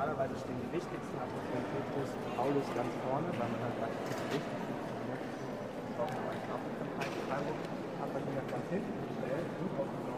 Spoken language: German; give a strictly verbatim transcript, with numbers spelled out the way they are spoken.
normalerweise stehen die wichtigsten Apostel Petrus, Paulus ganz vorne, weil man halt weiß, das ist wichtig. Ich brauche noch einen Knopf von Freiburg, habe das mir ganz hinten gestellt und auf die